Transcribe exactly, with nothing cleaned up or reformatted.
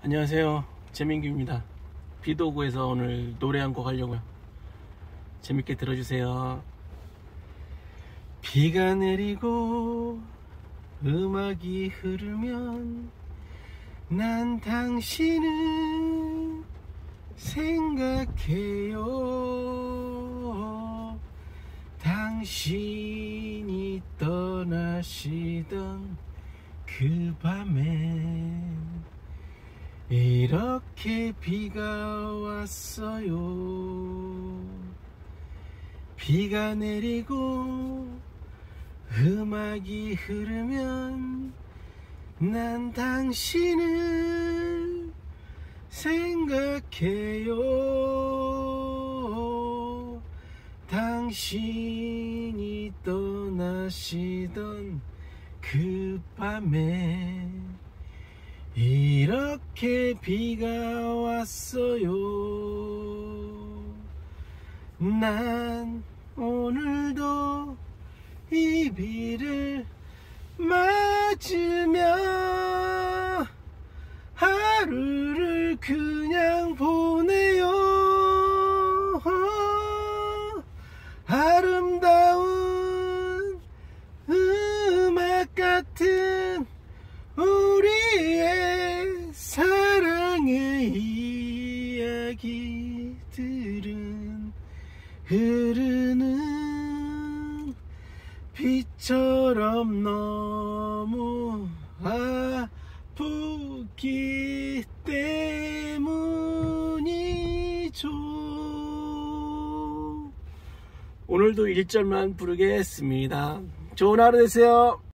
안녕하세요, 재민규입니다. 비도 오고 해서 오늘 노래 한 곡 하려고요. 재밌게 들어주세요. 비가 내리고 음악이 흐르면 난 당신을 생각해요. 당신이 떠나시던 그 밤에 이렇게 비가 왔어요. 비가 내리고 음악이 흐르면 난 당신을 생각해요. 당신이 떠나시던 그 밤에 이렇게 비가 왔어요. 난 오늘도 이 비를 맞으며 하루를 그냥 보내요. 아름다운 음악 같은 우리의 사랑의 이야기들은 흐르는 비처럼 너무 아프기 때문이죠. 오늘도 일 절만 부르겠습니다. 좋은 하루 되세요.